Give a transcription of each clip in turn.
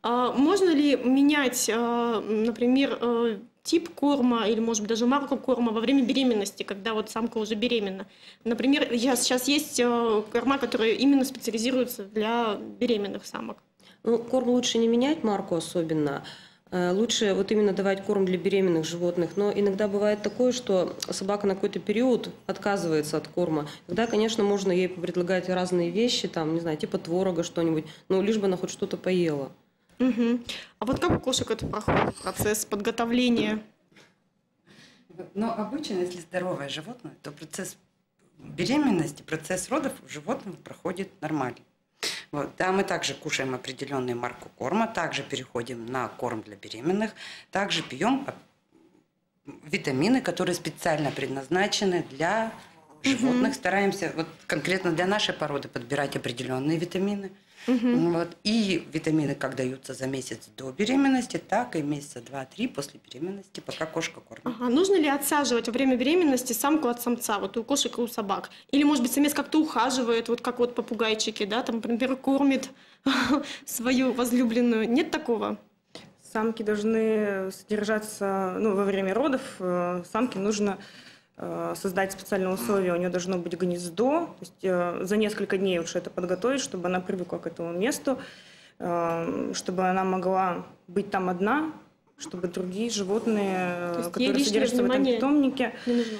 Можно ли менять, например, тип корма или, может быть, даже марку корма во время беременности, когда вот самка уже беременна? Например, сейчас есть корма, которые именно специализируются для беременных самок. Ну, корм лучше не менять, марку особенно. Лучше вот именно давать корм для беременных животных. Но иногда бывает такое, что собака на какой-то период отказывается от корма. Тогда, конечно, можно ей предлагать разные вещи, там, не знаю, типа творога что-нибудь, но лишь бы она хоть что-то поела. Угу. А вот как у кошек это проходит, процесс подготовления? Но обычно, если здоровое животное, то процесс беременности, процесс родов у животного проходит нормально. Вот. Да, мы также кушаем определенную марку корма, также переходим на корм для беременных, также пьем витамины, которые специально предназначены для животных. Стараемся вот конкретно для нашей породы подбирать определенные витамины. Вот. И витамины как даются за месяц до беременности, так и месяца 2-3 после беременности, пока кошка кормит. Ага. Нужно ли отсаживать во время беременности самку от самца, вот у кошек и у собак? Или, может быть, самец как-то ухаживает, вот как вот попугайчики, да, там, например, кормит свою возлюбленную? Нет такого? Самки должны содержаться, ну, во время родов, самке нужно создать специальные условия, у нее должно быть гнездо, то есть за несколько дней лучше это подготовить, чтобы она привыкла к этому месту, чтобы она могла быть там одна, чтобы другие животные, которые содержатся в этом питомнике,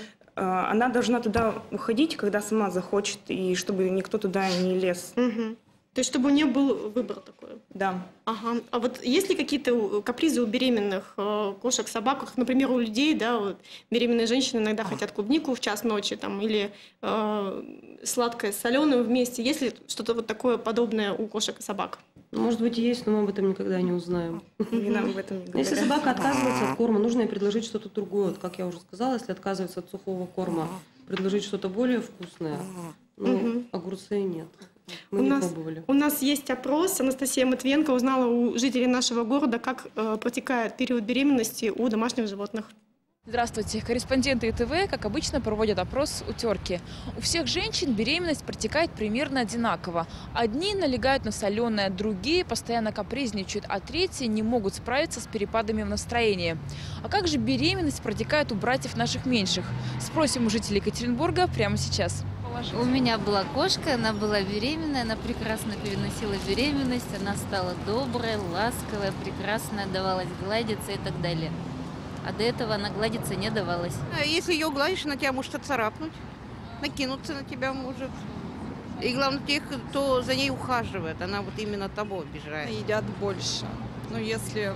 она должна туда уходить, когда сама захочет, и чтобы никто туда не лез. То есть, чтобы у нее был выбор такой. Да. Ага. А вот есть ли какие-то капризы у беременных кошек, собак, как, например, у людей, да, вот беременные женщины иногда хотят клубнику в час ночи, там, или сладкое с соленым вместе. Есть ли что-то вот такое подобное у кошек и собак? Может быть, есть, но мы об этом никогда не узнаем. И нам об этом не говорят. Если собака отказывается от корма, нужно ей предложить что-то другое. Вот, как я уже сказала, если отказывается от сухого корма, предложить что-то более вкусное. Ну, огурцы нет. Мы не пробовали. У нас есть опрос. Анастасия Матвиенко узнала у жителей нашего города, как протекает период беременности у домашних животных. Здравствуйте. Корреспонденты ИТВ, как обычно, проводят опрос у терки. У всех женщин беременность протекает примерно одинаково. Одни налегают на соленое, другие постоянно капризничают, а третьи не могут справиться с перепадами в настроении. А как же беременность протекает у братьев наших меньших? Спросим у жителей Екатеринбурга прямо сейчас. У меня была кошка, она была беременная, она прекрасно переносила беременность, она стала добрая, ласковая, прекрасная, давалась гладиться и так далее. А до этого она гладиться не давалась. Если ее гладишь, она тебя может отцарапнуть, накинуться на тебя может. И главное, тех, кто за ней ухаживает, она вот именно того обижает. Едят больше. Но если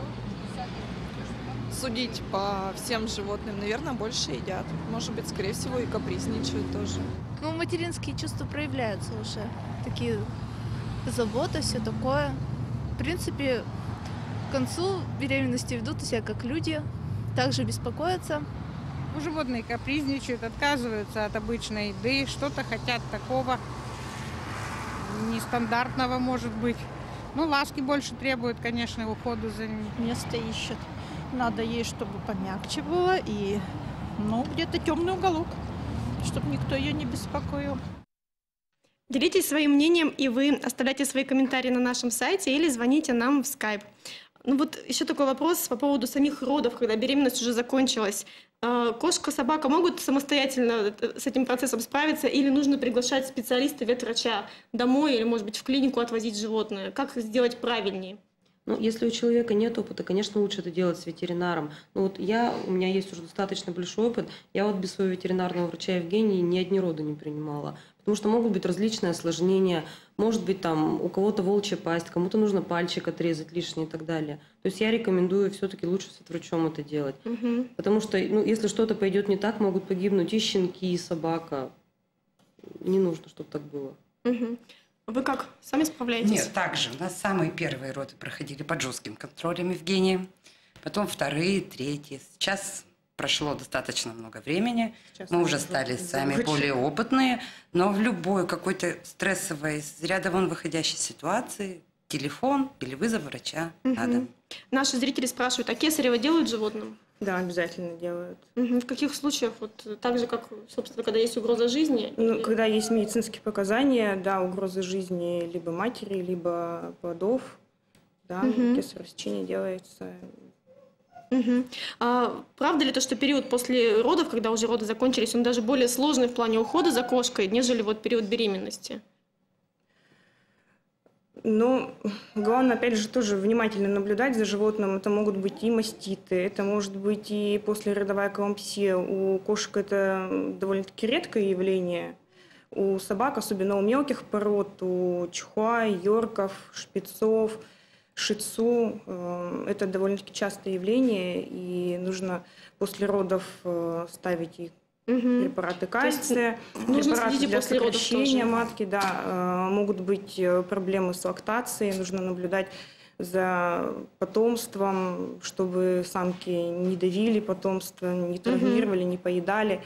судить по всем животным, наверное, больше едят. Может быть, скорее всего, и капризничают тоже. Ну, материнские чувства проявляются уже. Такие заботы, все такое. В принципе, к концу беременности ведут себя как люди, также беспокоятся. Животные капризничают, отказываются от обычной еды, что-то хотят такого нестандартного, может быть. Ну, ласки больше требуют, конечно, уходу за ними. Место ищет. Надо ей, чтобы помягче было и, ну, где-то темный уголок, чтобы никто ее не беспокоил. Делитесь своим мнением, и вы оставляйте свои комментарии на нашем сайте или звоните нам в Skype. Ну вот еще такой вопрос по поводу самих родов, когда беременность уже закончилась. Кошка, собака могут самостоятельно с этим процессом справиться или нужно приглашать специалиста, ветврача домой или, может быть, в клинику отвозить животное? Как сделать правильнее? Ну, если у человека нет опыта, конечно, лучше это делать с ветеринаром. Но вот у меня есть уже достаточно большой опыт. Я вот без своего ветеринарного врача Евгении ни одни роды не принимала. Потому что могут быть различные осложнения. Может быть, там у кого-то волчья пасть, кому-то нужно пальчик отрезать лишний и так далее. То есть я рекомендую все-таки лучше с ветврачом это делать. Потому что, ну, если что-то пойдет не так, могут погибнуть и щенки, и собака. Не нужно, чтобы так было. Вы как? Сами справляетесь? Нет, также. У нас самые первые роды проходили под жестким контролем Евгения. Потом вторые, третьи. Сейчас прошло достаточно много времени. Мы уже стали сами более опытные. Но в любой какой-то стрессовой, из ряда вон выходящей ситуации телефон или вызов врача надо. Наши зрители спрашивают, а кесарево делают животным? Да, обязательно делают. В каких случаях? Вот так же, как, собственно, когда есть угроза жизни? Ну, когда есть медицинские показания, да, угрозы жизни либо матери, либо плодов, да, кесарево сечение делается. Правда ли то, что период после родов, когда уже роды закончились, он даже более сложный в плане ухода за кошкой, нежели вот период беременности? Ну, главное, опять же, тоже внимательно наблюдать за животным. Это могут быть и маститы, это может быть и послеродовая эклампсия. У кошек это довольно-таки редкое явление. У собак, особенно у мелких пород, у чихуа, йорков, шпицов, шицу, это довольно-таки частое явление, и нужно после родов ставить и препараты кальция, препараты для сокращения матки, да, могут быть проблемы с лактацией, нужно наблюдать за потомством, чтобы самки не давили потомство, не травмировали, не поедали.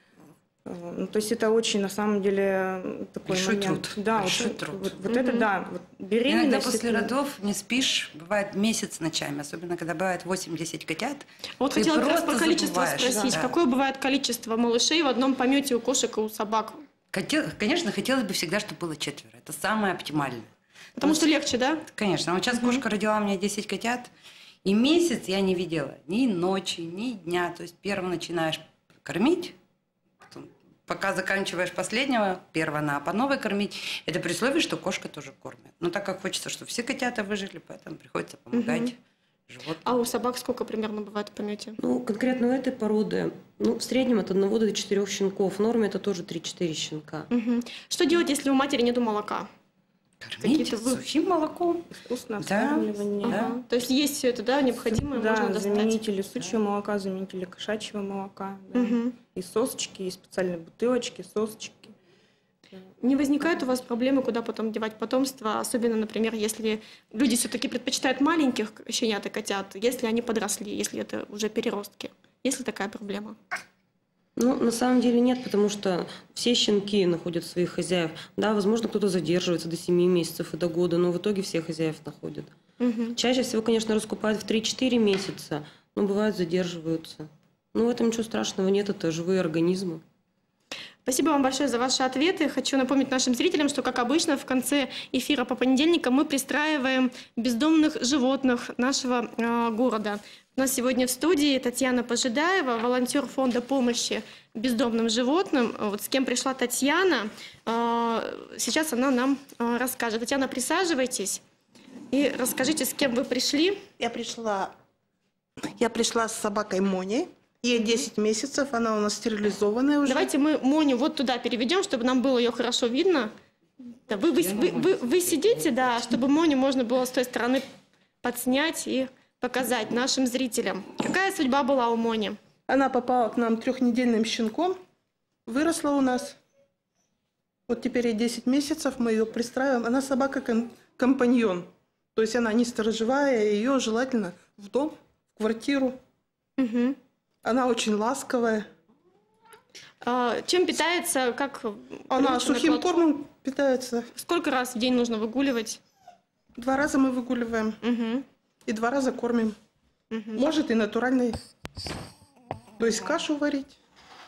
Ну, то есть это очень, на самом деле, такой большой момент. Труд. Да, большой труд. Вот это да. Вот беременность. Иногда после родов не спишь, бывает месяц ночами, особенно когда бывает 8-10 котят. Вот хотела как раз про количество спросить. Да. Какое бывает количество малышей в одном помете у кошек и у собак? Конечно, хотелось бы всегда, чтобы было 4. Это самое оптимальное. Потому что легче, да? Конечно. Вот сейчас кошка родила у меня 10 котят, и месяц я не видела ни ночи, ни дня. То есть первого начинаешь кормить, пока заканчиваешь последнего, первого на по новой кормить. Это при условии, что кошка тоже кормит. Но так как хочется, чтобы все котята выжили, поэтому приходится помогать животным. А у собак сколько примерно бывает в помете? Ну, конкретно у этой породы, в среднем от 1 до 4 щенков. В норме это тоже 3-4 щенка. Что делать, если у матери нету молока? Кормить сухим молоком. Искусственное Да. вскармливание. Да. То есть есть все это, да, необходимое, Да, можно достать? заменители сучьего молока, заменители кошачьего молока. Да. И сосочки, и специальные бутылочки, сосочки. Не возникает у вас проблемы, куда потом девать потомство? Особенно, например, если люди все-таки предпочитают маленьких щенят и котят, если они подросли, если это уже переростки. Есть ли такая проблема? Ну, на самом деле нет, потому что все щенки находят своих хозяев. Да, возможно, кто-то задерживается до 7 месяцев и до года, но в итоге все хозяев находят. Чаще всего, конечно, раскупают в 3-4 месяца, но бывают задерживаются. Но в этом ничего страшного нет, это живые организмы. Спасибо вам большое за ваши ответы. Хочу напомнить нашим зрителям, что, как обычно, в конце эфира по понедельникам мы пристраиваем бездомных животных нашего города. У нас сегодня в студии Татьяна Пожидаева, волонтер фонда помощи бездомным животным. Вот с кем пришла Татьяна, сейчас она нам расскажет. Татьяна, присаживайтесь и расскажите, с кем вы пришли. Я пришла с собакой Моней. Ей 10 месяцев, она у нас стерилизованная уже. Давайте мы Моню вот туда переведем, чтобы нам было ее хорошо видно. Да, вы сидите, да, чтобы Моню можно было с той стороны подснять и показать нашим зрителям. Какая судьба была у Мони? Она попала к нам 3-недельным щенком, выросла у нас. Вот теперь ей 10 месяцев, мы ее пристраиваем. Она собака-компаньон. То есть она не сторожевая, ее желательно в дом, в квартиру. Она очень ласковая. Чем питается? Как она сухим кормом питается. Сколько раз в день нужно выгуливать? 2 раза мы выгуливаем. И 2 раза кормим. Может и натуральный. То есть кашу варить.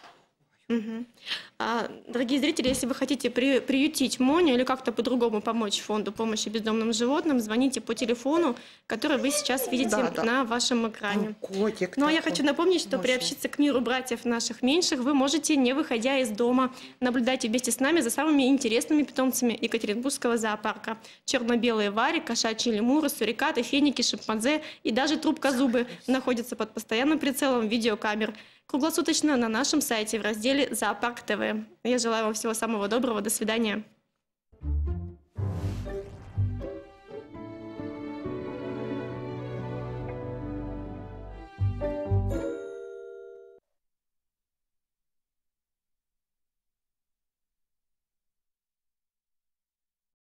Дорогие зрители, если вы хотите приютить Моню или как-то по-другому помочь фонду помощи бездомным животным, звоните по телефону, который вы сейчас видите на вашем экране. Ну а я хочу напомнить, что приобщиться к миру братьев наших меньших вы можете, не выходя из дома. Наблюдайте вместе с нами за самыми интересными питомцами Екатеринбургского зоопарка. Черно-белые вари, кошачьи лемуры, сурикаты, феники, шимпанзе и даже трубкозубы находятся под постоянным прицелом видеокамер. Круглосуточно на нашем сайте в разделе «Зоопарк ТВ». Я желаю вам всего самого доброго. До свидания.